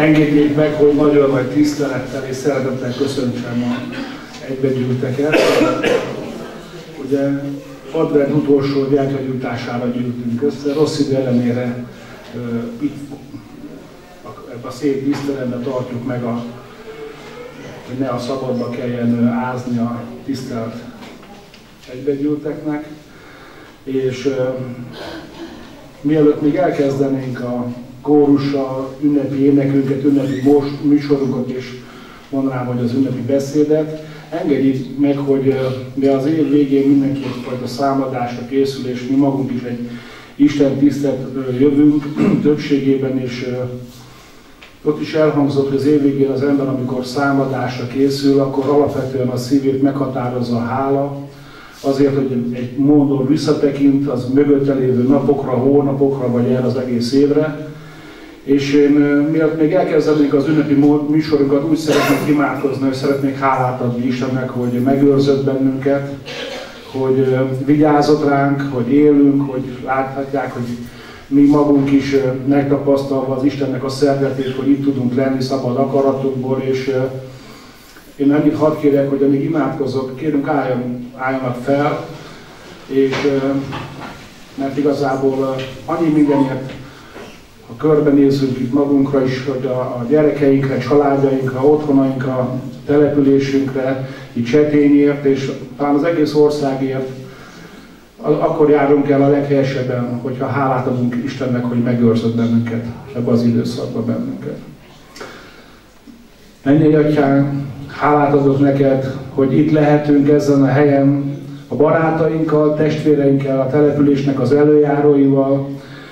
Engedjék meg, hogy nagyon nagy tisztelettel és szeretettel köszöntsem a egybegyűlteket. Ugye advent utolsó gyertyagyújtására gyűltünk össze, rossz idő ellenére itt ebben a szép tiszteletben tartjuk meg, hogy ne a szabadba kelljen ázni a tisztelt egybegyűlteknek. És mielőtt még elkezdenénk a kórussal ünnepi énekünket, ünnepi műsorunkat, és mondanám, hogy az ünnepi beszédet, engedjék meg, hogy mi az év végén mindenki egyfajta számadásra készül, és mi magunk is egy Isten tiszteletről jövünk többségében, és ott is elhangzott, hogy az év végén az ember, amikor számadásra készül, akkor alapvetően a szívét meghatározza a hála, azért, hogy egy módon visszatekint az mögötte lévő napokra, hónapokra, vagy erre az egész évre. És én miatt még elkezdenék az ünnepi műsorunkat, úgy szeretnék imádkozni, hogy szeretnék hálát adni Istennek, hogy megőrzött bennünket, hogy vigyázott ránk, hogy élünk, hogy láthatják, hogy mi magunk is megtapasztalva az Istennek a szeretetét, hogy itt tudunk lenni szabad akaratunkból, és én annyit hadd kérek, hogy amíg imádkozok, kérünk álljanak fel, és mert igazából annyi mindenért, ha körbenézzünk itt magunkra is, hogy a gyerekeinkre, családjainkra, otthonainkra, településünkre, itt Csetényért, és talán az egész országért, akkor járunk el a leghelyesebben, hogyha hálát adunk Istennek, hogy megőrzött bennünket, ebben az időszakban bennünket. Mennyei Atyánk, hálát adok neked, hogy itt lehetünk ezen a helyen, a barátainkkal, testvéreinkkel, a településnek az előjáróival,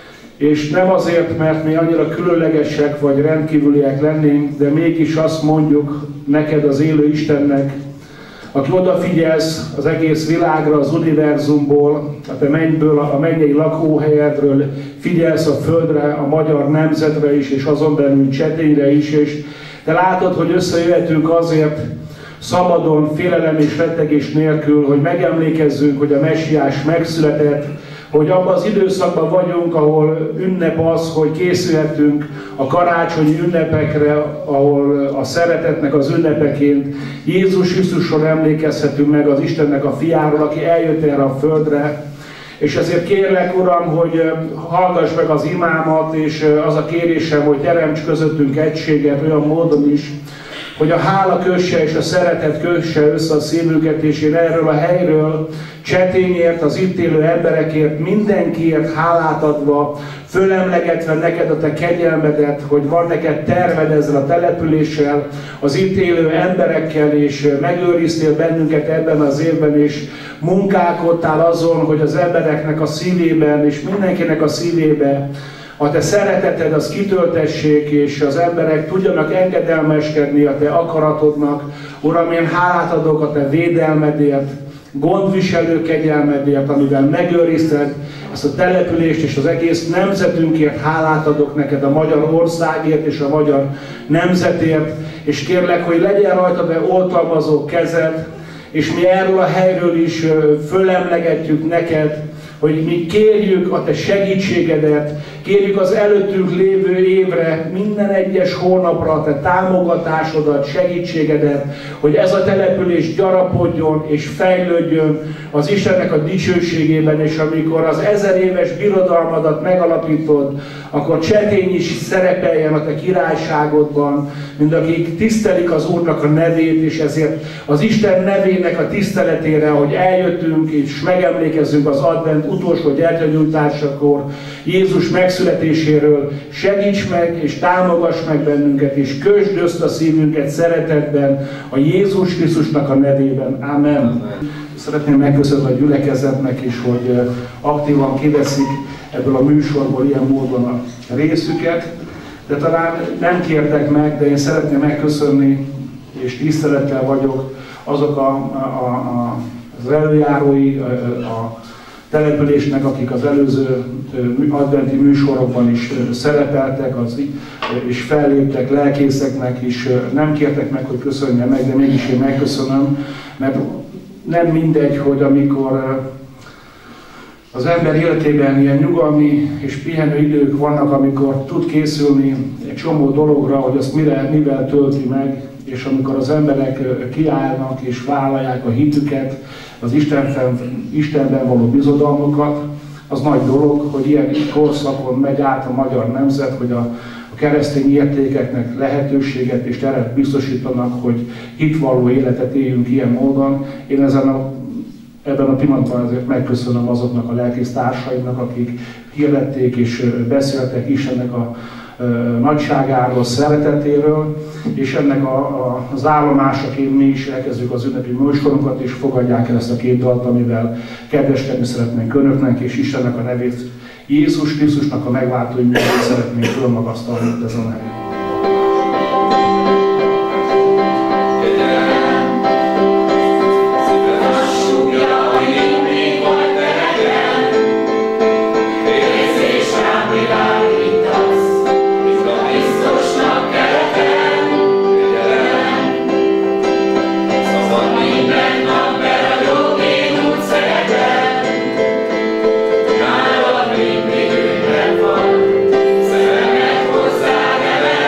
és nem azért, mert mi annyira különlegesek vagy rendkívüliek lennénk, de mégis azt mondjuk neked, az élő Istennek, aki odafigyelsz az egész világra, az univerzumból, a te mennyből, a mennyei lakóhelyedről, figyelsz a földre, a magyar nemzetre is, és azon belül Csetényre is, és te látod, hogy összejöhetünk azért szabadon, félelem és rettegés nélkül, hogy megemlékezzünk, hogy a Messiás megszületett, hogy abban az időszakban vagyunk, ahol ünnep az, hogy készülhetünk a karácsonyi ünnepekre, ahol a szeretetnek az ünnepeként Jézus Krisztusról emlékezhetünk meg, az Istennek a fiáról, aki eljött erre a földre. És ezért kérlek, Uram, hogy hallgass meg az imámat, és az a kérésem, hogy teremts közöttünk egységet olyan módon is, hogy a hála kösse és a szeretet kösse össze a szívünket, és én erről a helyről, Csetényért, az itt élő emberekért, mindenkiért hálát adva, fölemlegetve neked a te kegyelmedet, hogy van neked terved ezzel a településsel, az itt élő emberekkel, és megőriztél bennünket ebben az évben, és munkálkodtál azon, hogy az embereknek a szívében, és mindenkinek a szívébe a te szereteted az kitöltessék, és az emberek tudjanak engedelmeskedni a te akaratodnak. Uram, én hálát adok a te védelmedért, gondviselő kegyelmedért, amivel megőrizted ezt a települést és az egész nemzetünkért. Hálát adok neked a magyar országért és a magyar nemzetért, és kérlek, hogy legyen rajta be oltalmazó kezed, és mi erről a helyről is fölemlegetjük neked, hogy mi kérjük a te segítségedet, kérjük az előttünk lévő évre, minden egyes hónapra a te támogatásodat, segítségedet, hogy ez a település gyarapodjon és fejlődjön az Istennek a dicsőségében, és amikor az 1000 éves birodalmadat megalapítod, akkor Csetény is szerepeljen a te királyságodban, mint akik tisztelik az Úrnak a nevét, és ezért az Isten nevének a tiszteletére, hogy eljöttünk és megemlékezzünk az advent utolsó gyertyagyújtásakor, Jézus megszületéséről, segíts meg és támogass meg bennünket, és kösd össze a szívünket szeretetben a Jézus Krisztusnak a nevében. Amen. Szeretném megköszönni a gyülekezetnek is, hogy aktívan kiveszik ebből a műsorból ilyen módon a részüket, de talán nem kértek meg, de én szeretném megköszönni, és tisztelettel vagyok azok az előjárói a településnek, akik az előző adventi műsorokban is szerepeltek, és felléptek, lelkészeknek is nem kértek meg, hogy köszönjem meg, de mégis én megköszönöm, mert nem mindegy, hogy amikor Az ember életében ilyen nyugalmi és pihenő idők vannak, amikor tud készülni egy csomó dologra, hogy azt mivel tölti meg, és amikor az emberek kiállnak és vállalják a hitüket, az Istenben való bizodalmukat, az nagy dolog, hogy ilyen korszakon megy át a magyar nemzet, hogy a keresztény értékeknek lehetőséget és teret biztosítanak, hogy hitvalló életet éljünk ilyen módon. Én ebben a pillanatban azért megköszönöm azoknak a lelkész társaimnak, akik hirdették és beszéltek Istennek a nagyságáról, szeretetéről, és ennek az állomásaként mi is elkezdjük az ünnepi műsorunkat, és fogadják el ezt a két dalt, amivel kedveskedni szeretnénk Önöknek, és Istennek a nevét, Jézus Krisztusnak a megváltói nevét szeretnénk fölmagasztalni ezen a nevét. Nálad mindig ünnep van, szemed hozzád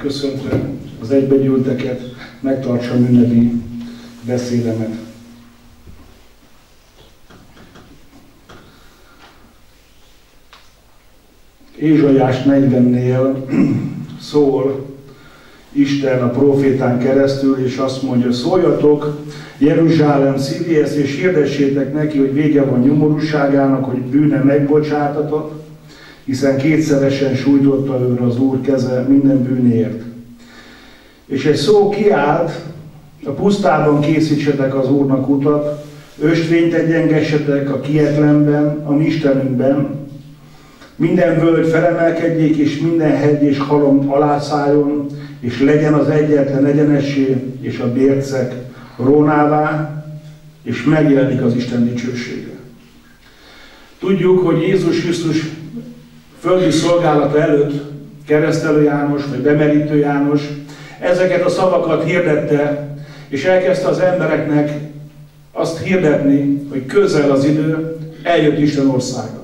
köszöntve az egybegyűlteket, megtartsam ünnepi beszédemet. Ézsaiás 40-nél szól Isten a prófétán keresztül, és azt mondja: szóljatok Jeruzsálem szívéhez, és hirdessétek neki, hogy vége van nyomorúságának, hogy bűne megbocsátatott, hiszen kétszeresen sújtotta őre az Úr keze minden bűnéért. És egy szó kiállt: a pusztában készítsetek az Úrnak utat, ösvényt egyengessetek a Kietlenben, a mi Istenünkben. Minden völgy felemelkedjék, és minden hegy és halom alászálljon, és legyen az egyetlen egyenessé, és a bércek rónává, és megjelenik az Isten dicsősége. Tudjuk, hogy Jézus Krisztus földi szolgálata előtt Keresztelő János, vagy Bemerítő János ezeket a szavakat hirdette, és elkezdte az embereknek azt hirdetni, hogy közel az idő, eljött Isten országa.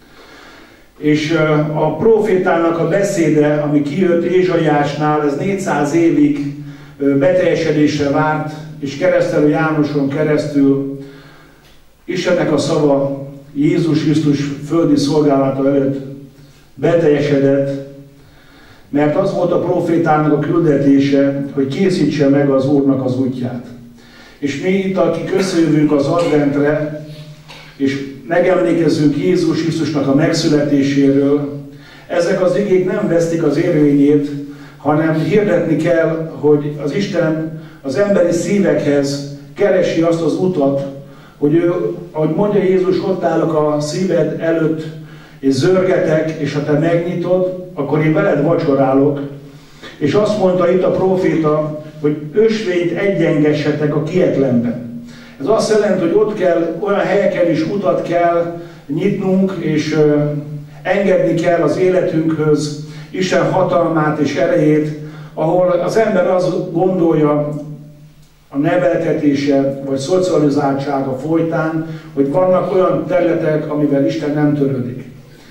És a prófétának a beszéde, ami kijött Ézsaiásnál, ez 400 évig beteljesedésre várt, és Keresztelő Jánoson keresztül Istennek a szava Jézus Krisztus földi szolgálata előtt beteljesedett, mert az volt a prófétának a küldetése, hogy készítse meg az Úrnak az útját. És mi itt, akik összejövünk az adventre, és megemlékezzünk Jézus Krisztusnak a megszületéséről, ezek az igék nem vesztik az érvényét, hanem hirdetni kell, hogy az Isten az emberi szívekhez keresi azt az utat, hogy ő, ahogy mondja Jézus, ott állok a szíved előtt, és zörgetek, és ha te megnyitod, akkor én veled vacsorálok. És azt mondta itt a próféta, hogy ösvényt egyengessetek a Kietlenben. Ez azt jelenti, hogy ott kell, olyan helyeken is utat kell nyitnunk, és engedni kell az életünkhöz Isten hatalmát és erejét, ahol az ember azt gondolja a neveltetése vagy szocializáltsága folytán, hogy vannak olyan területek, amivel Isten nem törődik.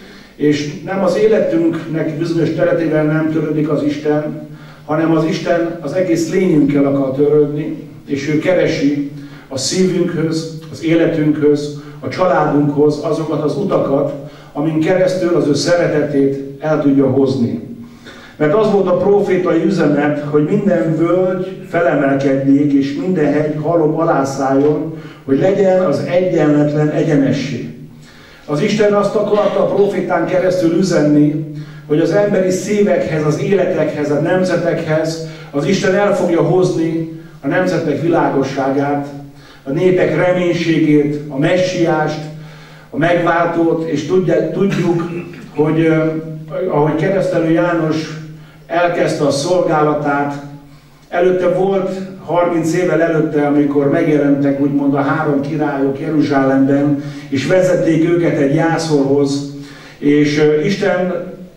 És nem az életünknek bizonyos területével nem törődik az Isten, hanem az Isten az egész lényünkkel akar törődni, és ő keresi a szívünkhöz, az életünkhöz, a családunkhoz azokat az utakat, amin keresztül az ő szeretetét el tudja hozni. Mert az volt a prófétai üzenet, hogy minden völgy felemelkedjék, és minden hegy halom alászálljon, hogy legyen az egyenletlen egyenessé. Az Isten azt akarta a prófétán keresztül üzenni, hogy az emberi szívekhez, az életekhez, a nemzetekhez az Isten el fogja hozni a nemzetek világosságát, a népek reménységét, a messiást, a megváltót, és tudjuk, hogy ahogy Keresztelő János elkezdte a szolgálatát, előtte volt 30 évvel előtte, amikor megjelentek úgymond a 3 királyok Jeruzsálemben, és vezették őket egy jászolhoz, és Isten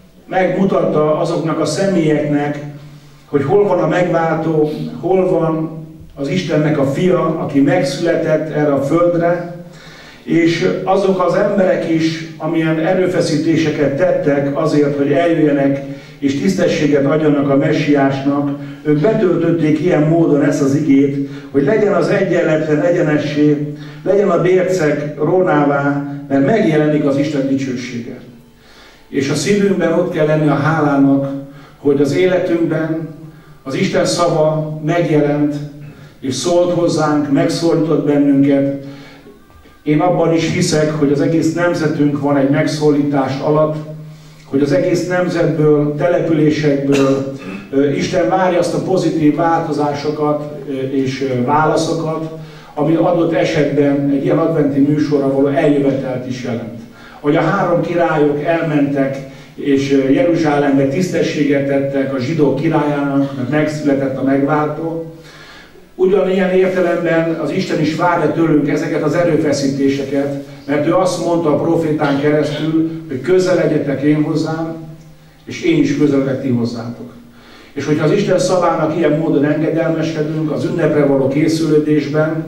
megmutatta azoknak a személyeknek, hogy hol van a megváltó, hol van az Istennek a fia, aki megszületett erre a földre, és azok az emberek is, amilyen erőfeszítéseket tettek azért, hogy eljöjjenek és tisztességet adjanak a messiásnak, ők betöltötték ilyen módon ezt az igét, hogy legyen az egyenletlen egyenessé, legyen a bércek rónává, mert megjelenik az Isten dicsősége. És a szívünkben ott kell lenni a hálának, hogy az életünkben az Isten szava megjelent, és szólt hozzánk, megszólított bennünket. Én abban is hiszek, hogy az egész nemzetünk van egy megszólítás alatt, hogy az egész nemzetből, településekből Isten várja azt a pozitív változásokat és válaszokat, ami adott esetben egy ilyen adventi műsorra való eljövetelt is jelent. Hogy a 3 királyok elmentek és Jeruzsálembe tisztességet tettek a zsidók királyának, mert megszületett a megváltó, ugyanilyen értelemben az Isten is várja tőlünk ezeket az erőfeszítéseket, mert ő azt mondta a prófétán keresztül, hogy közeledjetek én hozzám, és én is közeledek ti hozzátok. És hogyha az Isten szavának ilyen módon engedelmeskedünk az ünnepre való készülődésben,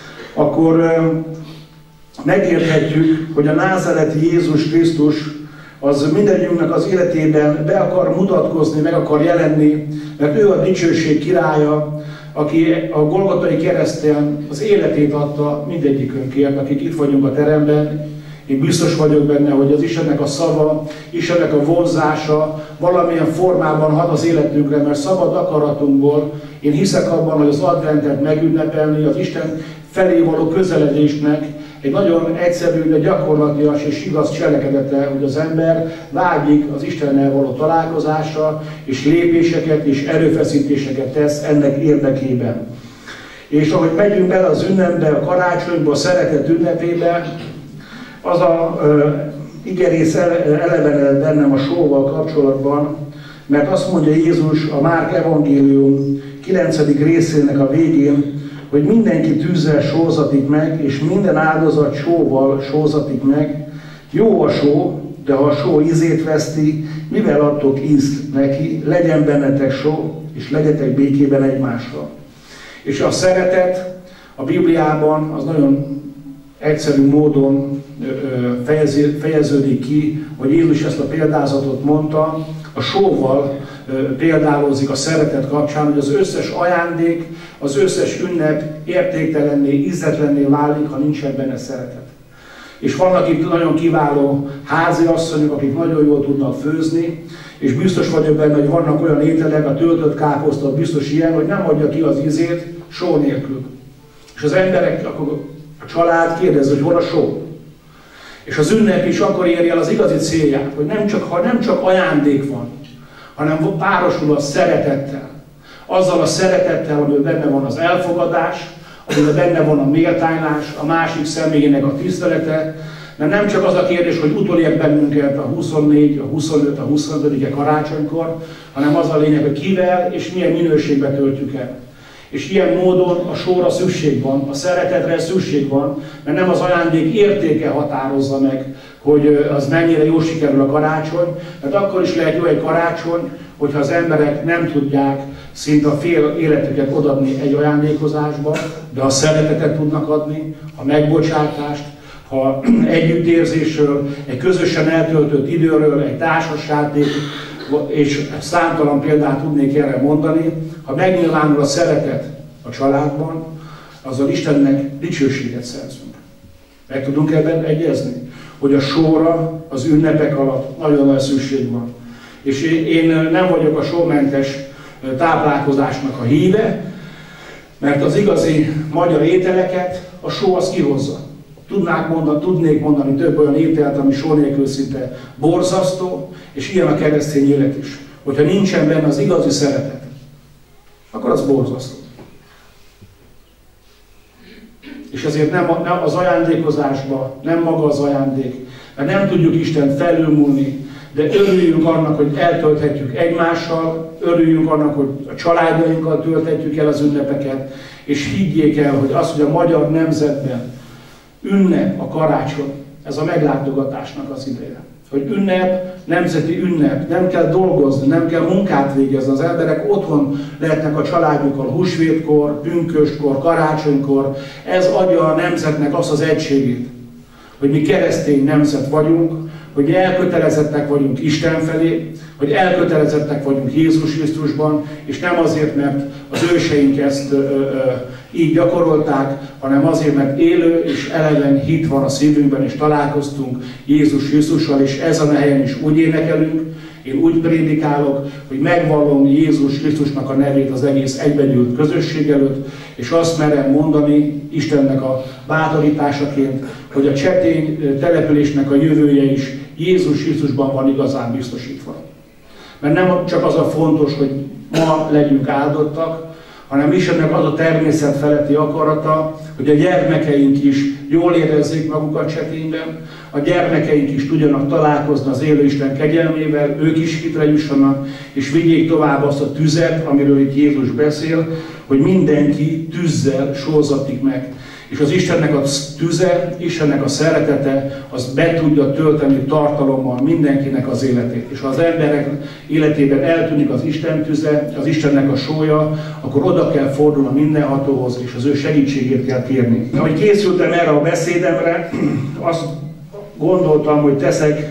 akkor megérthetjük, hogy a názáreti Jézus Krisztus az mindegyünknek az életében be akar mutatkozni, meg akar jelenni, mert ő a dicsőség királya, aki a Golgotai kereszten az életét adta mindegyikünkért, akik itt vagyunk a teremben. Én biztos vagyok benne, hogy az Istennek a szava, Istennek a vonzása valamilyen formában hat az életünkre, mert szabad akaratunkból én hiszek abban, hogy az adventet megünnepelni, az Isten felé való közeledésnek egy nagyon egyszerű, de gyakorlatias és igaz cselekedete, hogy az ember vágyik az Istennel való találkozásra, és lépéseket és erőfeszítéseket tesz ennek érdekében. És ahogy megyünk bele az ünnepbe, a karácsonyba, a szeretet ünnepébe, az a igerész elevenedett bennem a sóval kapcsolatban, mert azt mondja Jézus a Márk evangélium 9. részének a végén, hogy mindenki tűzzel sózatik meg, és minden áldozat sóval sózatik meg. Jó a só, de ha a só ízét veszti, mivel adtok ízt neki, legyen bennetek só, és legyetek békében egymással. És a szeretet a Bibliában az nagyon egyszerű módon fejeződik ki, hogy Jézus ezt a példázatot mondta, a sóval példálozik a szeretet kapcsán, hogy az összes ajándék, az összes ünnep értéktelenné, ízletlenné válik, ha nincsen benne szeretet. És vannak itt nagyon kiváló háziasszonyok, akik nagyon jól tudnak főzni, és biztos vagyok benne, hogy vannak olyan ételek, a töltött káposzta biztos ilyen, hogy nem adja ki az ízét só nélkül. És az emberek, akkor a család kérdezi, hogy hol a só. És az ünnep is akkor éri el az igazi célját, hogy nem csak ajándék van, hanem párosul a szeretettel. Azzal a szeretettel, amiben benne van az elfogadás, amiben benne van a méltánylás, a másik személyének a tisztelete, mert nem csak az a kérdés, hogy utolért bennünket a 24, a 25, a 25. karácsonykor, hanem az a lényeg, hogy kivel és milyen minőségben töltjük el. És ilyen módon a sóra szükség van, a szeretetre szükség van, mert nem az ajándék értéke határozza meg, hogy az mennyire jól sikerül a karácsony, mert akkor is lehet jó egy karácsony, hogyha az emberek nem tudják szinte a fél életüket odaadni egy ajándékozásba, de a szeretetet tudnak adni, a megbocsátást, ha együttérzésről, egy közösen eltöltött időről, egy társasjáték, és számtalan példát tudnék erre mondani, ha megnyilvánul a szeretet a családban, azzal Istennek dicsőséget szerzünk. Meg tudunk ebben egyezni, hogy a sóra az ünnepek alatt nagyon nagy szükség van. És én nem vagyok a sómentes táplálkozásnak a híve, mert az igazi magyar ételeket a só az kihozza. Tudnék mondani több olyan ételt, ami só nélkül szinte borzasztó, és ilyen a keresztény élet is. Hogyha nincsen benne az igazi szeretet, akkor az borzasztó. És ezért nem az ajándékozásba, nem maga az ajándék, mert nem tudjuk Isten felülmúlni, de örüljünk annak, hogy eltölthetjük egymással, örüljünk annak, hogy a családjainkkal tölthetjük el az ünnepeket, és higgyék el, hogy az, hogy a magyar nemzetben ünnep a karácsony, ez a meglátogatásnak az ideje. Hogy ünnep, nemzeti ünnep, nem kell dolgozni, nem kell munkát végezni, az emberek otthon lehetnek a családjukkal húsvétkor, pünköstkor, karácsonykor. Ez adja a nemzetnek azt az egységét, hogy mi keresztény nemzet vagyunk, hogy mi elkötelezettek vagyunk Isten felé, hogy elkötelezettek vagyunk Jézus Krisztusban, és nem azért, mert az őseink ezt így gyakorolták, hanem azért, mert élő és eleven hit van a szívünkben, és találkoztunk Jézus Krisztussal, és ezen a helyen is úgy énekelünk, én úgy prédikálok, hogy megvallom Jézus Krisztusnak a nevét az egész egybegyűlt közösség előtt, és azt merem mondani Istennek a bátorításaként, hogy a csetény településnek a jövője is Jézus Krisztusban van igazán biztosítva. Mert nem csak az a fontos, hogy ma legyünk áldottak, hanem Istennek az a természet feletti akarata, hogy a gyermekeink is jól érezzék magukat csetényben, a gyermekeink is tudjanak találkozni az élő Isten kegyelmével, ők is hitre jussanak, és vigyék tovább azt a tüzet, amiről itt Jézus beszél, hogy mindenki tűzzel sózatik meg. És az Istennek a tüze, Istennek a szeretete, az be tudja tölteni tartalommal mindenkinek az életét. És ha az emberek életében eltűnik az Isten tüze, az Istennek a sója, akkor oda kell fordulni a mindenhatóhoz, és az ő segítségét kell kérni. Ahogy készültem erre a beszédemre, azt gondoltam, hogy teszek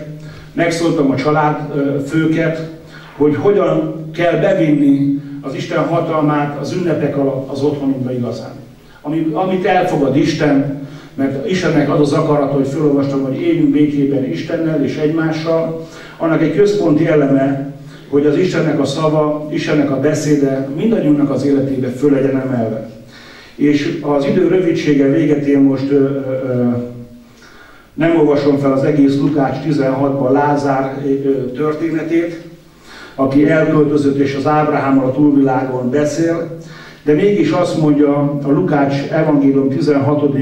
megszóltam a családfőket, hogy hogyan kell bevinni az Isten hatalmát az ünnepek alatt az otthonunkba igazán. Amit elfogad Isten, mert Istennek az az akarata, hogy felolvastam, hogy éljünk békében Istennel és egymással, annak egy központi eleme, hogy az Istennek a szava, Istennek a beszéde mindannyiunknak az életébe föl legyen emelve. És az idő rövidsége véget én most nem olvasom fel az egész Lukács 16-ban Lázár történetét, aki elköltözött és az Ábrahámmal a túlvilágon beszél, de mégis azt mondja a Lukács evangélium 16.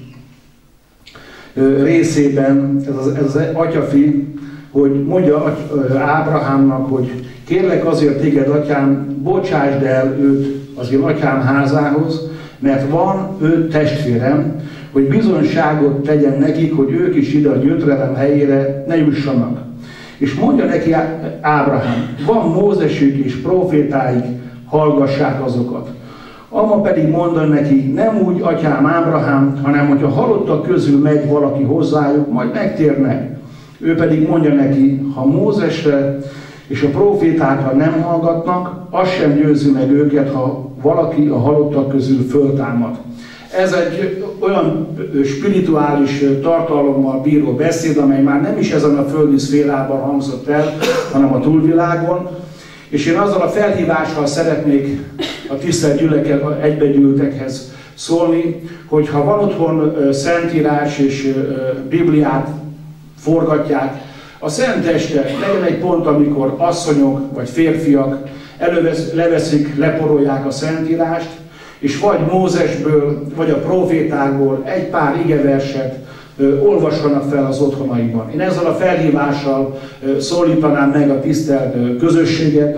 részében ez az atyafi, hogy mondja Ábrahámnak, hogy kérlek azért téged, atyám, bocsásd el őt az én atyám házához, mert van 5 testvérem, hogy bizonyságot tegyen nekik, hogy ők is ide a gyötrelem helyére ne jussanak. És mondja neki Ábrahám, van Mózesük és profétáik, hallgassák azokat. Ama pedig mondta neki, nem úgy atyám Ábrahám, hanem hogyha halottak közül megy valaki hozzájuk, majd megtérnek. Ő pedig mondja neki, ha Mózesre és a profétákra nem hallgatnak, az sem győzi meg őket, ha valaki a halottak közül föltámad. Ez egy olyan spirituális tartalommal bíró beszéd, amely már nem is ezen a földi szférában hangzott el, hanem a túlvilágon. És én azzal a felhívással szeretnék a tisztelt egybegyűltekhez szólni, hogy ha van otthon Szentírás és Bibliát forgatják, a Szent Este legyen egy pont, amikor asszonyok vagy férfiak leveszik, leporolják a Szentírást, és vagy Mózesből, vagy a profétákból egy pár igeverset olvassanak fel az otthonaikban. Én ezzel a felhívással szólítanám meg a tisztelt közösséget,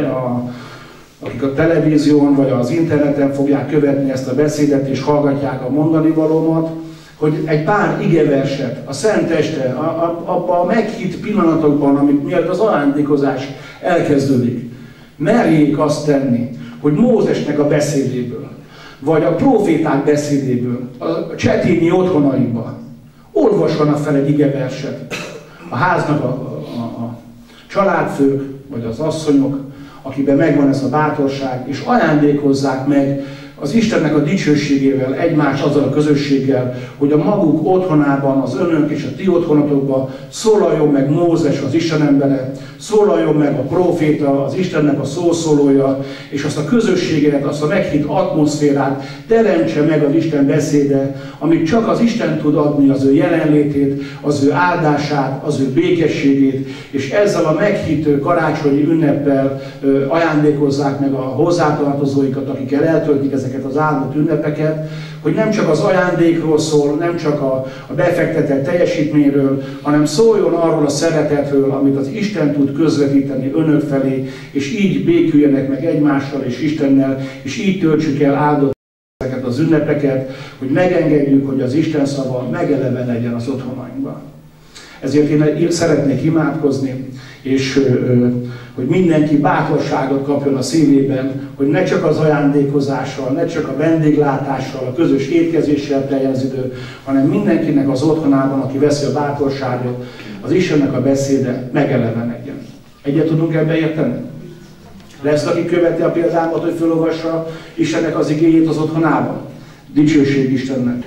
akik a televízión vagy az interneten fogják követni ezt a beszédet és hallgatják a mondani valómat, hogy egy pár igeverset a Szent Este, abban a meghitt pillanatokban, amit miatt az ajándékozás elkezdődik, merjék azt tenni, hogy Mózesnek a beszédéből, vagy a proféták beszédéből, a csetényi otthonaikban olvassanak fel egy igeverset. A háznak a családfők, vagy az asszonyok, akiben megvan ez a bátorság, és ajándékozzák meg az Istennek a dicsőségével, egymás azzal a közösséggel, hogy a maguk otthonában, az önök és a ti otthonatokban szólaljon meg Mózes, az Isten embere, szólaljon meg a próféta, az Istennek a szószólója, és azt a közösséget, azt a meghitt atmoszférát teremtse meg az Isten beszéde, amit csak az Isten tud adni, az ő jelenlétét, az ő áldását, az ő békességét, és ezzel a meghitt karácsonyi ünneppel ajándékozzák meg a hozzátartozóikat, akikkel eltöltik ezeket az áldott ünnepeket, hogy nem csak az ajándékról szól, nem csak a befektetett teljesítményről, hanem szóljon arról a szeretetről, amit az Isten tud közvetíteni önök felé, és így béküljenek meg egymással és Istennel, és így töltsük el áldott ezeket az ünnepeket, hogy megengedjük, hogy az Isten szava megelevenedjen az otthonainkban. Ezért én szeretnék imádkozni, és hogy mindenki bátorságot kapjon a szívében, hogy ne csak az ajándékozással, ne csak a vendéglátással, a közös étkezéssel teljen az idő, hanem mindenkinek az otthonában, aki veszi a bátorságot, az Istennek a beszéde megelevenedjen. Egyet tudunk ebbe érteni? Lesz, aki követi a példámat, hogy felolvassa Istennek az igéjét az otthonában? Dicsőség Istennek!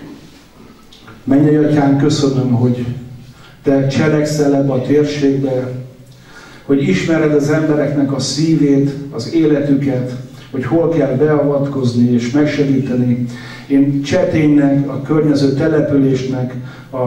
Mennyei Atyánk, köszönöm, hogy Te cselekszel ebbe a térségbe, hogy ismered az embereknek a szívét, az életüket, hogy hol kell beavatkozni és megsegíteni. Én Cseténynek, a környező településnek,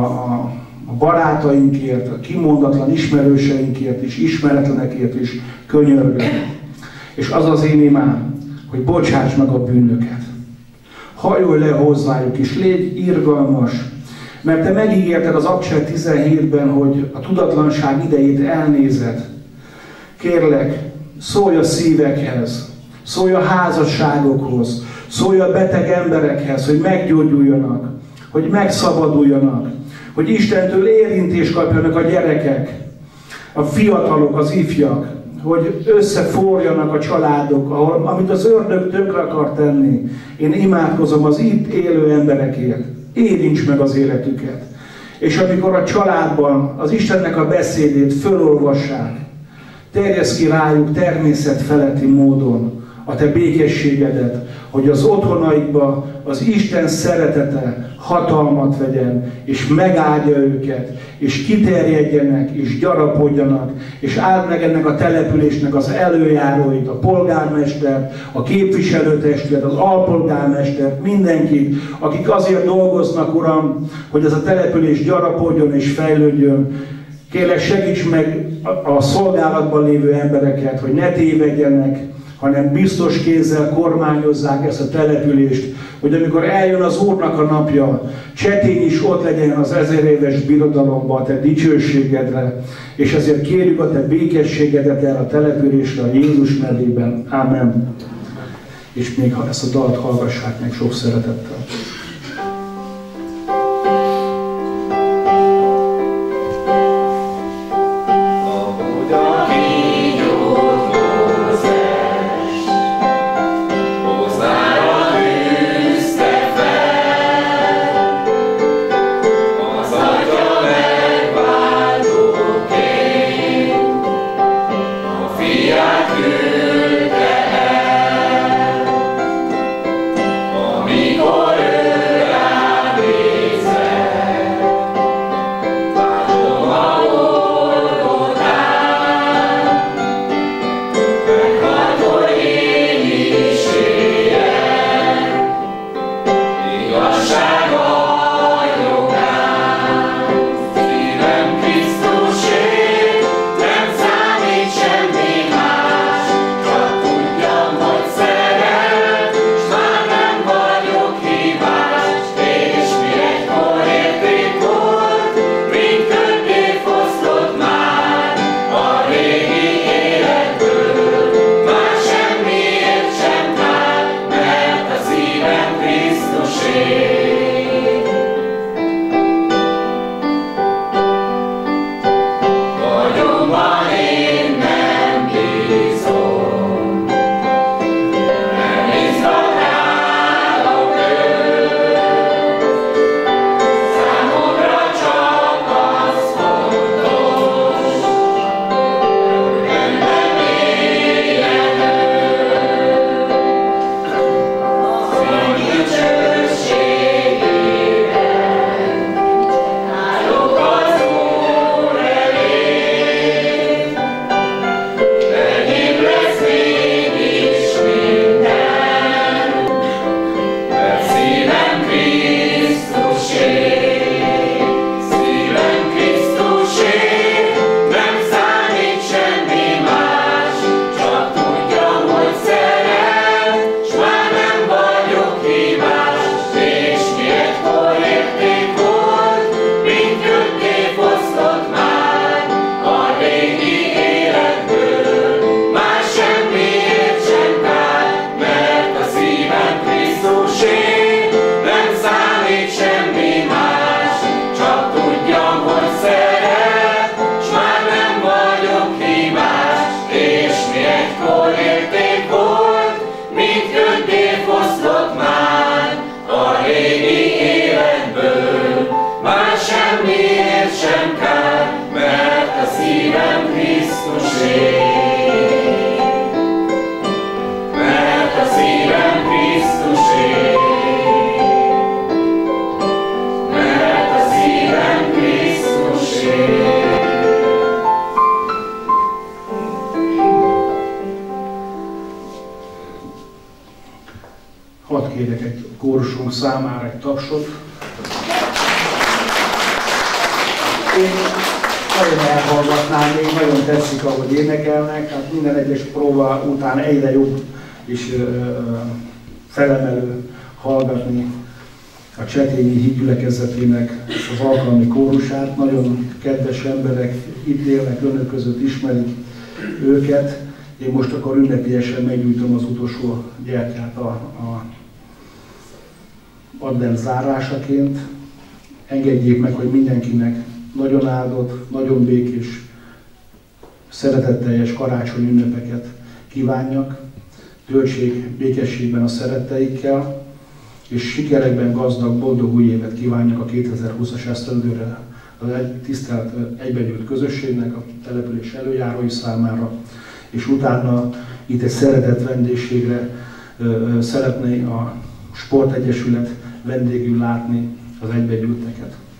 a barátainkért, a kimondatlan ismerőseinkért és ismeretlenekért is könyörgök. És az az én imám, hogy bocsáss meg a bűnöket. Hajolj le hozzájuk, és légy irgalmas, mert Te megígérted az Akcse 17-ben, hogy a tudatlanság idejét elnézed. Kérlek, szólj a szívekhez, szólj a házasságokhoz, szólj a beteg emberekhez, hogy meggyógyuljanak, hogy megszabaduljanak, hogy Istentől érintést kapjanak a gyerekek, a fiatalok, az ifjak, hogy összeforjanak a családok, amit az ördög tönkre akar tenni. Én imádkozom az itt élő emberekért. Érints meg az életüket. És amikor a családban az Istennek a beszédét fölolvassák, terjeszd ki rájuk természetfeletti módon a te békességedet, hogy az otthonaikba az Isten szeretete hatalmat vegyen, és megáldja őket, és kiterjedjenek, és gyarapodjanak, és áld meg ennek a településnek az előjáróit, a polgármestert, a képviselőtestület, az alpolgármestert, mindenkit, akik azért dolgoznak, Uram, hogy ez a település gyarapodjon és fejlődjön. Kérlek, segíts meg a szolgálatban lévő embereket, hogy ne tévedjenek, hanem biztos kézzel kormányozzák ezt a települést, hogy amikor eljön az Úrnak a napja, Csetény is ott legyen az 1000 éves birodalomban a te dicsőségedre, és ezért kérjük a te békességedet erre a településre a Jézus nevében. Ámen. És még ezt a dalt hallgassák meg sok szeretettel. Hadd kérek egy kórusunk számára egy tapsot. Én nagyon elhallgatnám, még nagyon tetszik, ahogy énekelnek, hát minden egyes próba után egyre jobb és felemelő hallgatni a Csetényi Hídgyülekezetének az alkalmi kórusát. Nagyon kedves emberek, itt élnek, önök között ismerik őket. Én most akkor ünnepélyesen meggyújtom az utolsó gyertyát a advent zárásaként. Engedjék meg, hogy mindenkinek nagyon áldott, nagyon békés, szeretetteljes karácsony ünnepeket kívánjak. Töltsék békességben a szeretteikkel, és sikerekben gazdag, boldog új évet kívánjak a 2020-as esztendőre a tisztelt egybegyűlt közösségnek, a település előjárói számára, és utána itt egy szeretett vendégségre szeretné a Sportegyesület vendégül látni az egybegyűlteket.